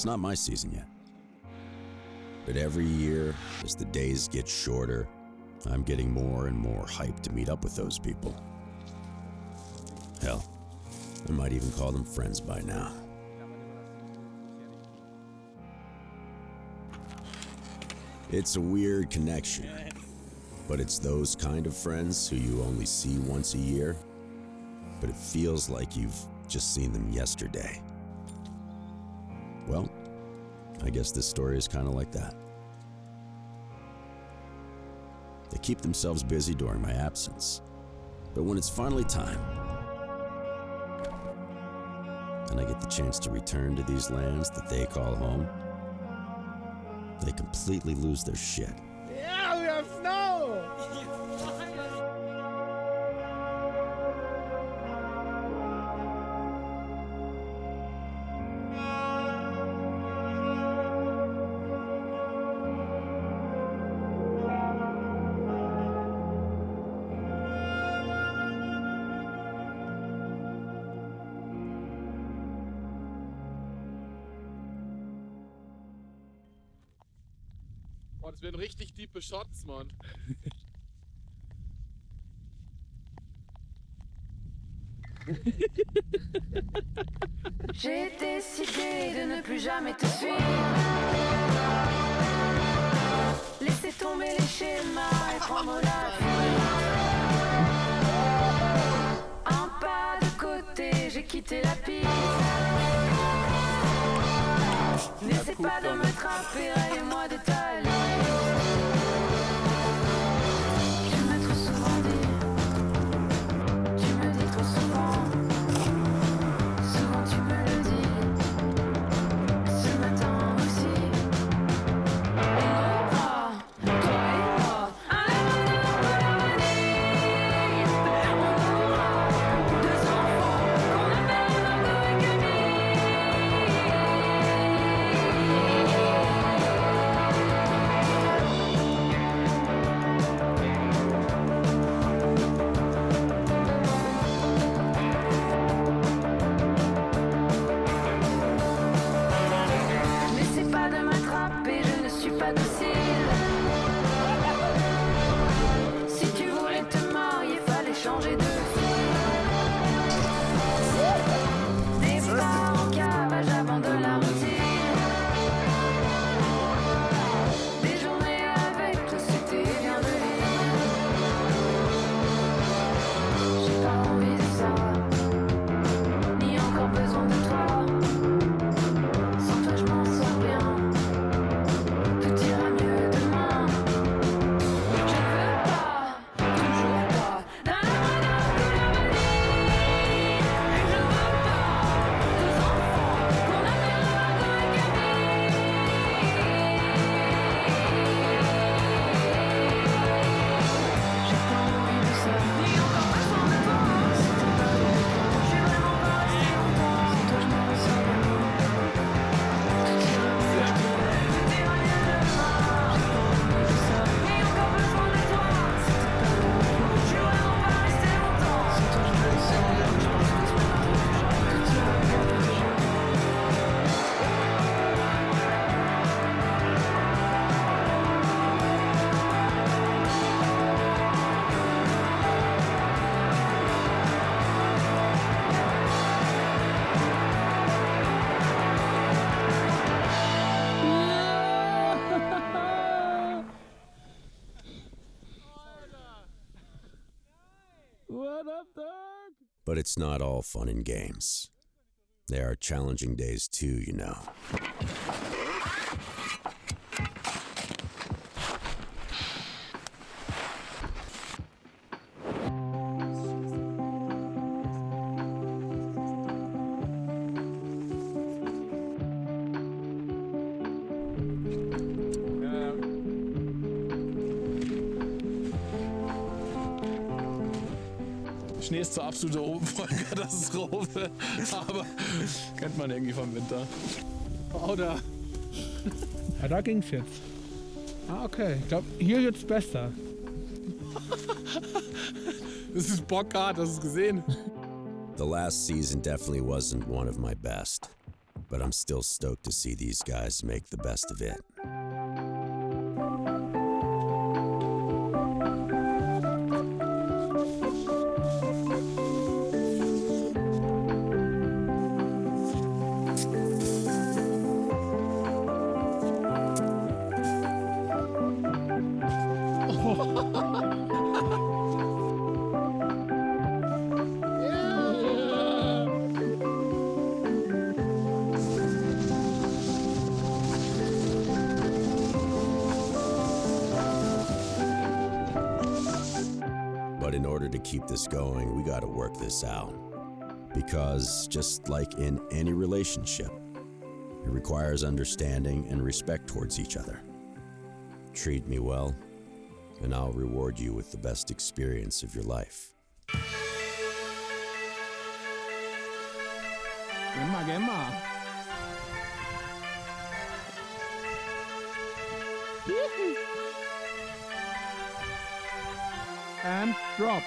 It's not my season yet. But every year, as the days get shorter, I'm getting more and more hyped to meet up with those people. Hell, I might even call them friends by now. It's a weird connection, but it's those kind of friends who you only see once a year, but it feels like you've just seen them yesterday. Well, I guess this story is kind of like that. They keep themselves busy during my absence, but when it's finally time, and I get the chance to return to these lands that they call home, they completely lose their shit. Yeah, we have snow! Boah, das werden richtig diepe Shots, Mann. J'ai décidé de ne plus jamais te suivre. Laisser tomber les schémas et prendre la fuite. Un pas de côté, j'ai quitté la piste. N'essaie pas de me trapper, raye-moi de ta liste. Tu m'as trop souvent dit, tu me dis trop souvent. Souvent tu me le dis, ce matin aussi. On aura, toi et moi, un amour de harmonie. On aura 2 enfants qu'on appelle Margot et Camille. N'essaie pas de m'attraper, je ne suis pas docile. Si tu voulais te marier, fallait changer de fil. Départ en cavage avant de la routine. Des journées avec toi, c'était bien de vivre. J'ai pas envie de ça, ni encore besoin de toi. Sans toi je m'en sors bien, tout ira mieux demain. Je ne veux pas, toujours pas, d'un amour de harmonie. Je ne veux pas 2 enfants qu'on appelle Margot et Camille. J'ai pas envie de ça, ni encore besoin de toi. Si t'es pas avec moi, je vais vraiment pas rester longtemps. Sans toi je m'en sors bien. Tout ira mieux demain. J'ai pas envie de ça, ni encore besoin de toi. Si t'es pas avec moi, je vais vraiment pas rester longtemps. Sans toi je m'en sors bien. Je pense que c'est pas grave. Tout ira mieux demain. What up, dog? But it's not all fun and games. There are challenging days too, you know. Schnee ist zur absolute Vollkatastrophe, aber kennt man irgendwie vom Winter. Oder? Ja, da ging's jetzt. Ah, okay. Ich glaube, hier wird's besser. Das ist bockhart, hast du es gesehen? The last season definitely wasn't one of my best. but I'm still stoked to see these guys make the best of it. But in order to keep this going, we gotta work this out. Because just like in any relationship, it requires understanding and respect towards each other. Treat me well, and I'll reward you with the best experience of your life. Gemma. And drop.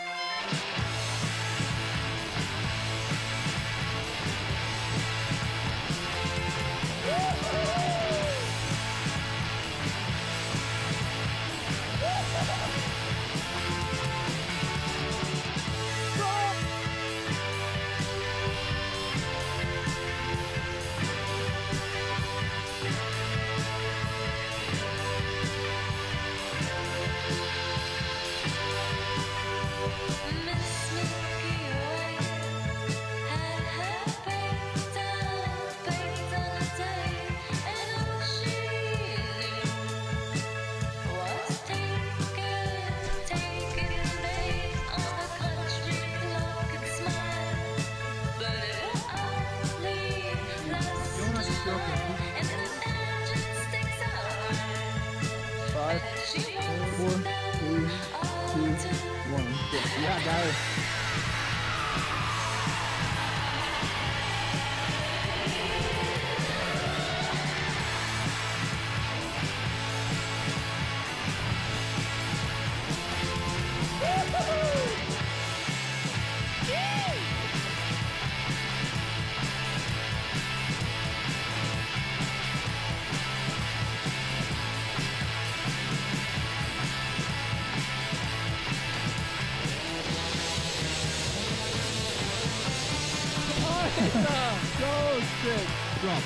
Ja, geil. So sick. Drop.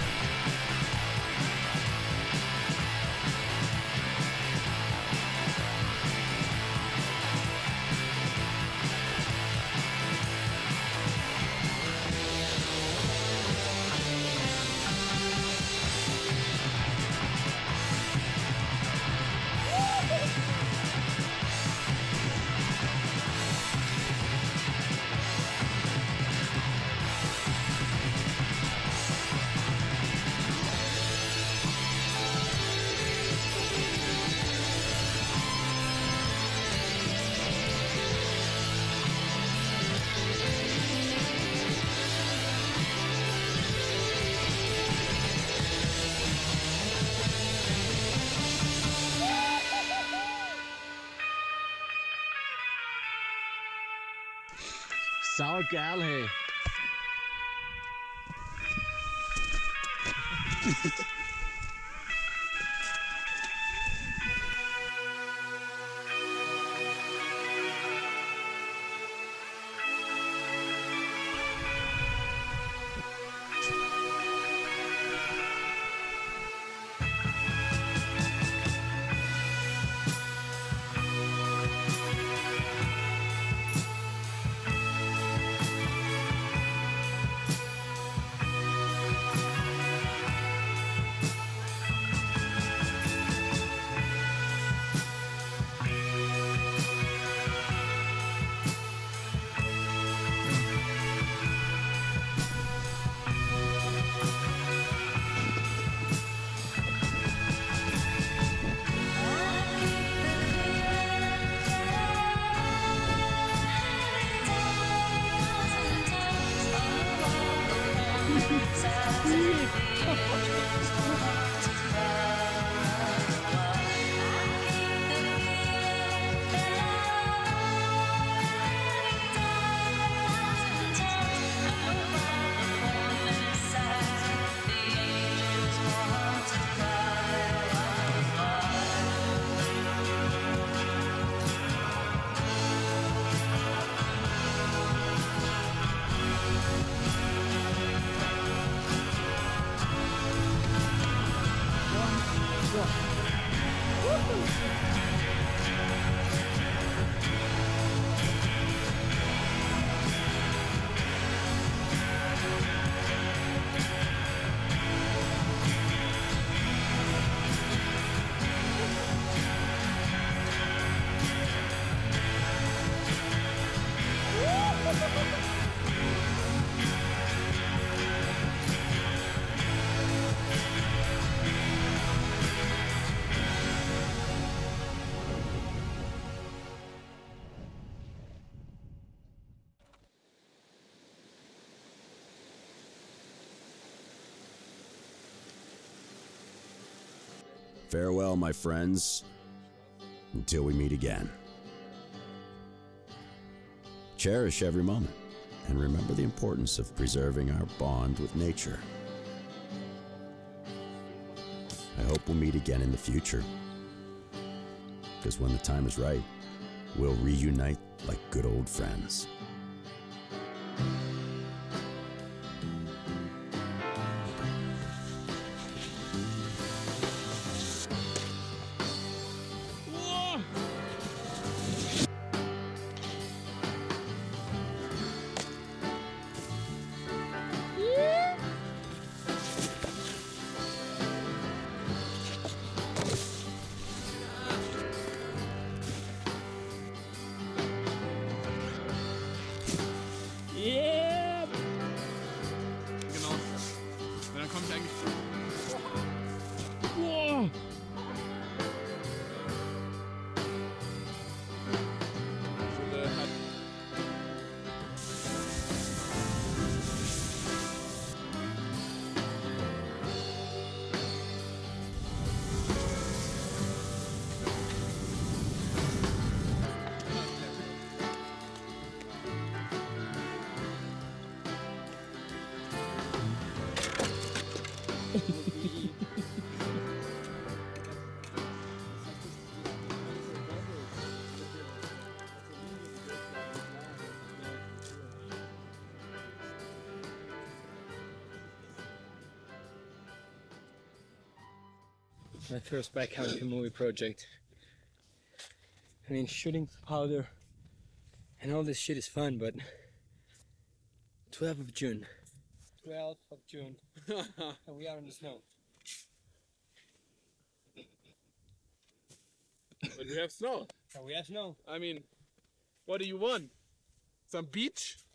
Saugeil, hey. Farewell, my friends, until we meet again. Cherish every moment, and remember the importance of preserving our bond with nature. I hope we'll meet again in the future, because when the time is right, we'll reunite like good old friends. Yeah! Genau. Und dann komme ich eigentlich. Wow! My first backcountry movie project. I mean, shooting powder and all this shit is fun, but 12th of June. 12th of June. And we are in the snow. But we have snow. And we have snow. I mean, what do you want? Some beach?